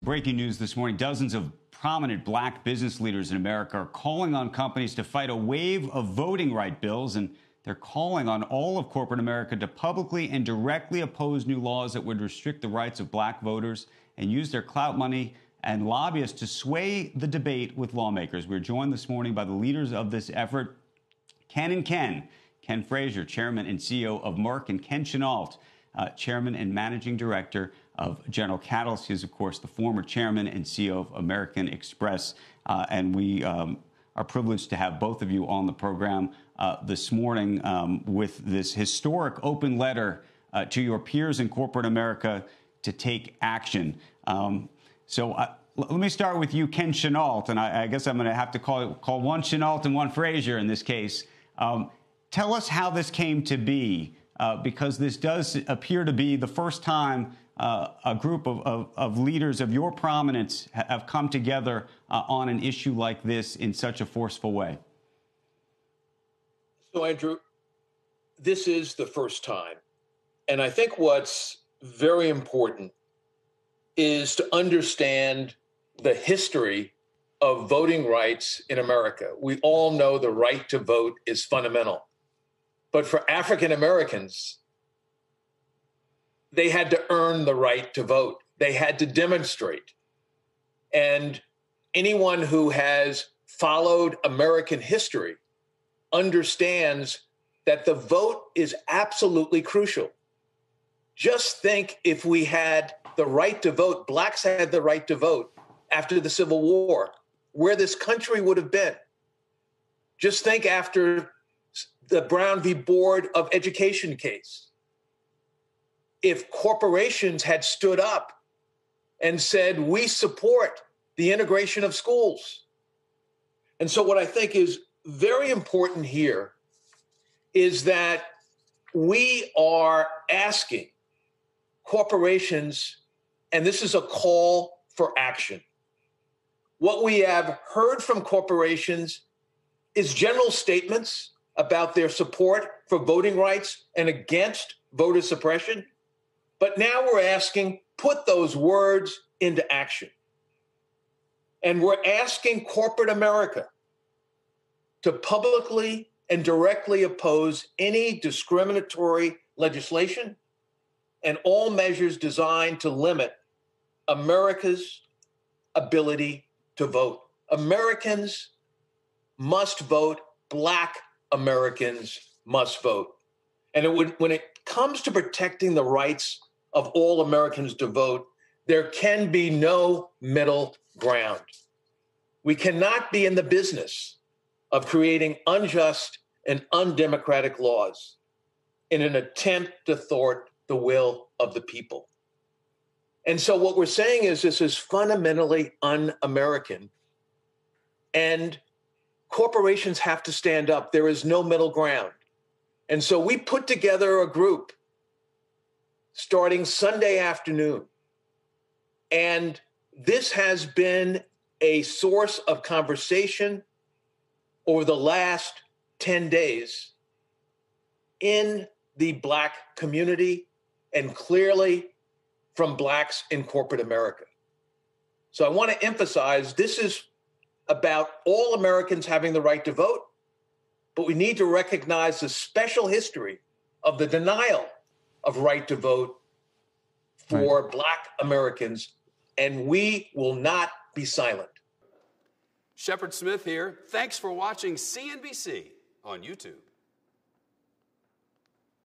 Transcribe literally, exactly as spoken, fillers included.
Breaking news this morning, dozens of prominent black business leaders in America are calling on companies to fight a wave of voting right bills, and they're calling on all of corporate America to publicly and directly oppose new laws that would restrict the rights of black voters and use their clout money and lobbyists to sway the debate with lawmakers. We're joined this morning by the leaders of this effort, Ken and Ken. Ken Frazier, Chairman and C E O of Merck, and Ken Chenault, uh, Chairman and Managing Director of General Catalyst. He is, of course, the former Chairman and C E O of American Express. Uh, and we um, are privileged to have both of you on the program uh, this morning um, with this historic open letter uh, to your peers in corporate America to take action. Um, so uh, let me start with you, Ken Chenault, and I, I guess I'm going to have to call call one Chenault and one Frazier in this case. Um, tell us how this came to be, uh, because this does appear to be the first time uh, a group of, of, of leaders of your prominence ha- have come together uh, on an issue like this in such a forceful way. So, Andrew, this is the first time. And I think what's very important is to understand the history of voting rights in America. We all know the right to vote is fundamental. But for African Americans, they had to earn the right to vote. They had to demonstrate. And anyone who has followed American history understands that the vote is absolutely crucial. Just think if we had the right to vote, blacks had the right to vote after the Civil War, where this country would have been. Just think after the Brown v. Board of Education case. If corporations had stood up and said, we support the integration of schools. And so what I think is very important here is that we are asking corporations, and this is a call for action. What we have heard from corporations is general statements about their support for voting rights and against voter suppression. But now we're asking, put those words into action. And we're asking corporate America to publicly and directly oppose any discriminatory legislation and all measures designed to limit America's ability to vote. Americans must vote. Black Americans must vote. And it would, when it comes to protecting the rights of all Americans to vote, there can be no middle ground. We cannot be in the business of creating unjust and undemocratic laws in an attempt to thwart the will of the people. And so what we're saying is this is fundamentally un-American, and corporations have to stand up. There is no middle ground. And so we put together a group starting Sunday afternoon. And this has been a source of conversation over the last ten days in the Black community and clearly from Blacks in corporate America. So I want to emphasize this is about all Americans having the right to vote, but we need to recognize the special history of the denial of right to vote for right. Black Americans, and we will not be silent. Shepard Smith here. Thanks for watching C N B C on YouTube.